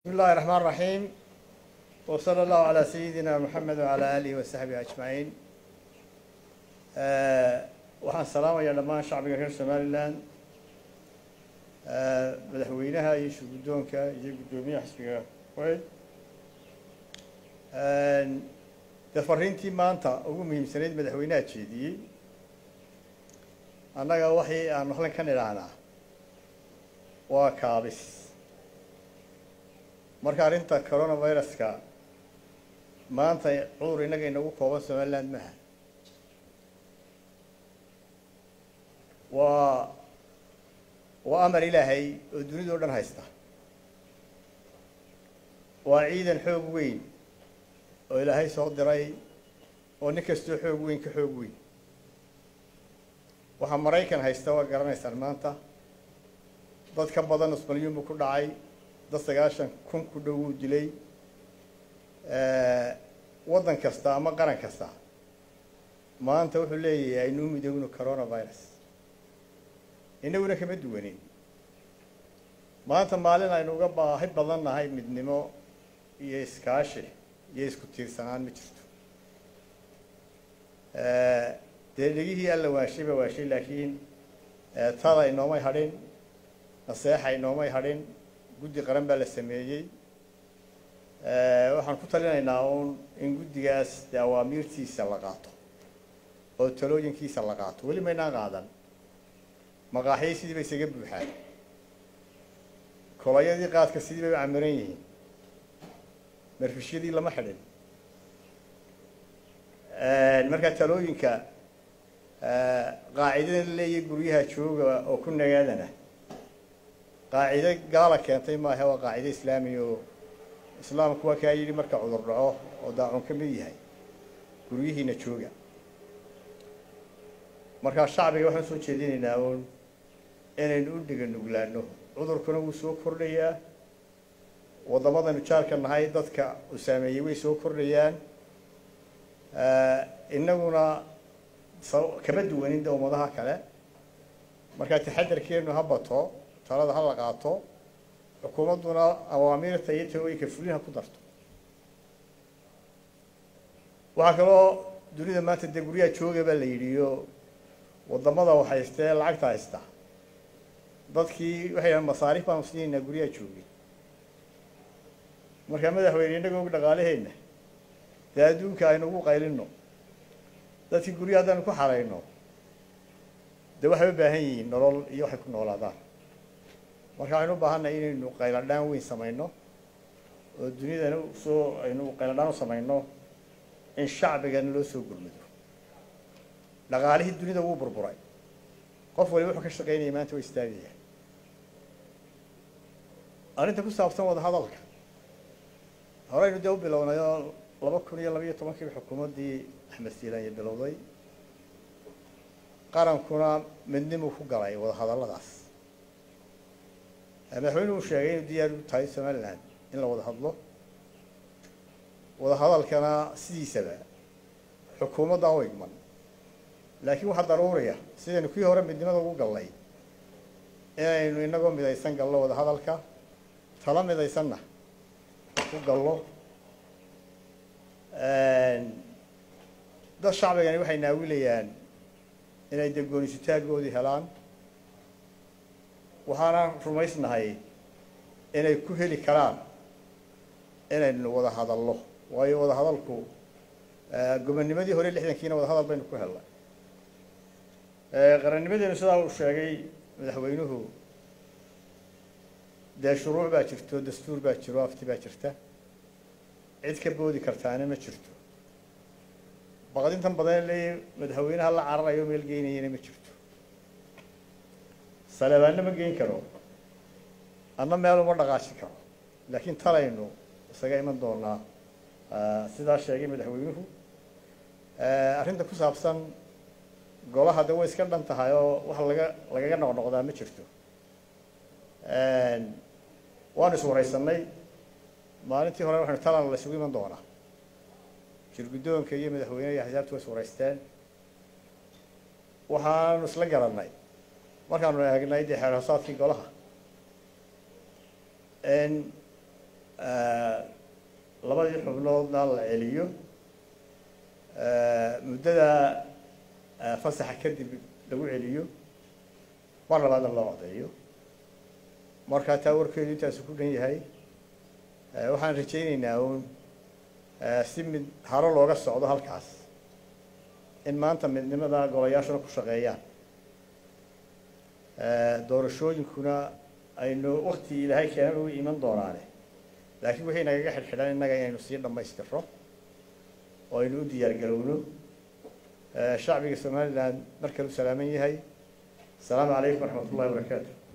بسم الله الرحمن الرحيم وصلى الله على سيدنا محمد وعلى آله وصحبه أجمعين. waxaan salaamayaa dhammaan shacbiga reer Somaliland madaxweynaha iyo shuguddoonka iyo guddoomiyaha xisbiga Kuwait fariintii maanta ugu muhiimsanayd madaxweynaha jeediyay annaga waxay aan halkan ka nidhaahnaa waa kaabis marka arrinta coronavirus-ka maanta cudur inaga inagu kooban Somaliland maaha waa amar ilaahay oo dunida oo dhan haysta waa ciidan xoog weyn oo ilaahay soo diray oo nin kastoo xoog weyn ka xoog weyn waxa Maraykan haysta waa garanaysaan maanta dad ka badan Soomaaliyeed ku dhacay dad 90,000 ku dhow dilay waddan kasta ama qaran kasta maanta wuxuu leeyahay inuu midowno coronavirus inaguna kama duwanin maanta maalin aynu uga baahi badan nahay midnimo iyo iskaashi iyo isku tiirsanaan ma jirto deeligii alla waashay laakiin tada inoomay hadhin naseexa inoomay hadhin guddi qaran baa la sameeyay waxaan ku talinaynaa in guddigaas awaamirtiisa la qaato oo talooyinkiisa la qaato weli ma inaan qaadan maqaaxii sidii bay isaga buuxaan kolayadii qaadka sidii bay u camiran yihiin marfishadii lama xidhin marka talooyinka qaacidada leeyahay guryaha jooga oo ku nagaadana qaacida gaala keentay maaha waa qaacida islaami oo islaamku waa ka yiri marka cudur dhaco oo daacun ka mid yahay guryihiina jooga marka shacbiga waxaan soo jeedinaynaa inaynu u dhigan nuglaano cudurkuna wuu soo kordhayaa waddamadanu jaarka nahay dadka u saameeyay way soo kordhayaan innaguna kama duwanin ummadaha kale marka taxadarkeenu ha bato talada ha la qaato xukuumadduna awaamirta iyo talooyinka fulinaha ku darto waxaa kaloo dunida maanta dee guryaha jooga baa la yidhiyo waddamada wax haystee lacagta haysta dadkii waxay yidhahaan masaariif baanu siinaynaa guryaha joogay marka madaxweyne innagoo og dhaqaalaheenna dee adduunka aynu ugu qaylinno dadkii guryaha haddaynu ku xarayno dee waxay u baahan yihiin nolol iyo waxay ku noolaadaan marka waxaynu u baahannahay inaynu qayladhaan weyn samayno oo dunidana aynu qayladhaan u samayno in shacbigana loo soo gurmado dhaqaalihii dunida wuu burburay qof waliba wuxuu ka shaqaynayay maanta waa istaagaya arrinta ku saabsan wada hadalka horeynu dee u bilownay oo 2012 xukuumaddii Axmed Silaanye bilowday qarankuna midnimo ku galay wada hadalladaas madaxweynuhu sheegay inuu diyaar u tahay Somaliland in la wada hadlo wada hadalkana sidiisaba xukuumadda u igman laakiin waxa daruuriya sidaynu kii hore midnimada ugu galnay inaynu inagoo midaysan galno wada hadalka tala midaysanna ku galno dad shacbigani waxay naawilayaan inay degoonistaaggoodii helaan waxaana rumaysnahay inay ku heli karaan inaynu wada hadallo waayo wada hadalku gobonnimadii hore 60kiina wada hadal baynu ku helnay qarannimadeenu sidaa uu sheegay madaxweynuhu dee shuruuc baa jirto dastuur baa jiro afti baa jirta cid ka boodi kartaana ma jirto baqdintan badan leeyahay madaxweynaha la cararayo meel geynayana ma jirto salabaanna ma geyn karo anna meel uma dhaqaashi karo laakiin talaynu isaga iman doonaa sidaa sheegay madaxweynuhu arrinta ku saabsan golaha de way iska dhan tahay oo wax lagaga noqnoqdaa ma jirto waanu iswaraysanay maalintii hore waxaynu talan la isugu iman doonaa shirguddoonka iyo madaxweynaha iyo axsaabtu way iswaraysteen waxaanu isla garannay markaanu eegnay dee xeer hoosaadkii golaha labadii xubnoodna la celiyo muddada fasaxa kadib lagu celiyo mar labaadna loo codeeyo markaa taa warkeedu intaasu ku dhan yahay waxaan rajaynaynaa uun si mid haro looga socdo halkaas in maanta midnimada golayaashuna ku shaqeeyaan doorashooyinkuna aynu wakti ilaahay keenan ugu iman doonaane laakiin wixii nagaga xidhxidhan innaga inaynu sii dhammaystirro oo aynu u diyaargarowno shacbiga somaliland mar kale u salaaman yahay asalaamu calaykum waraxmat ullahi wabarakaatu